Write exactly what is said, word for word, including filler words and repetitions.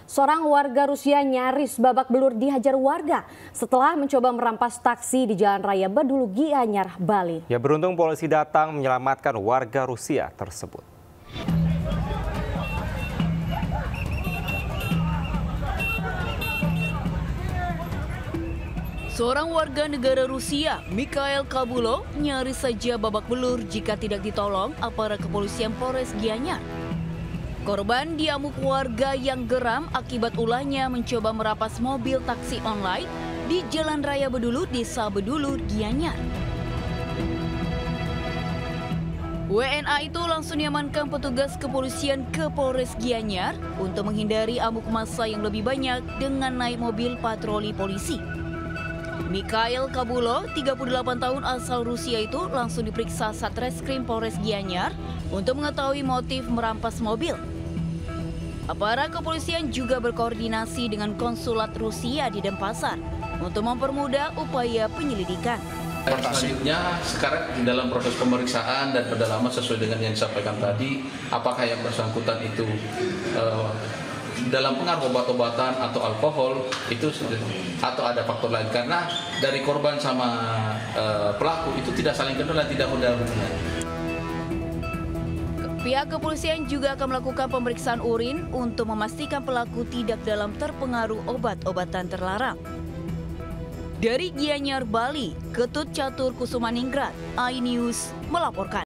Seorang warga Rusia nyaris babak belur dihajar warga setelah mencoba merampas taksi di Jalan Raya Badulu, Gianyar, Bali. Ya, beruntung polisi datang menyelamatkan warga Rusia tersebut. Seorang warga negara Rusia, Mikhail Kabulo, nyaris saja babak belur jika tidak ditolong aparat kepolisian Polres Gianyar. Korban diamuk warga yang geram akibat ulahnya mencoba merapas mobil taksi online di Jalan Raya Badulu, Desa Badulu, Gianyar. W N A itu langsung diamankan petugas kepolisian ke Polres Gianyar untuk menghindari amuk massa yang lebih banyak dengan naik mobil patroli polisi. Mikhail Kabulo, tiga puluh delapan tahun asal Rusia itu langsung diperiksa Satreskrim Polres Gianyar untuk mengetahui motif merampas mobil. Aparat kepolisian juga berkoordinasi dengan konsulat Rusia di Denpasar untuk mempermudah upaya penyelidikan. Selanjutnya sekarang dalam proses pemeriksaan dan pendalaman sesuai dengan yang disampaikan tadi, apakah yang bersangkutan itu uh, dalam pengaruh obat-obatan atau alkohol itu atau ada faktor lain, karena dari korban sama uh, pelaku itu tidak saling kenal dan tidak ada hubungan. Pihak kepolisian juga akan melakukan pemeriksaan urin untuk memastikan pelaku tidak dalam terpengaruh obat-obatan terlarang. Dari Gianyar, Bali, Ketut Catur Kusumaningrat, iNews melaporkan.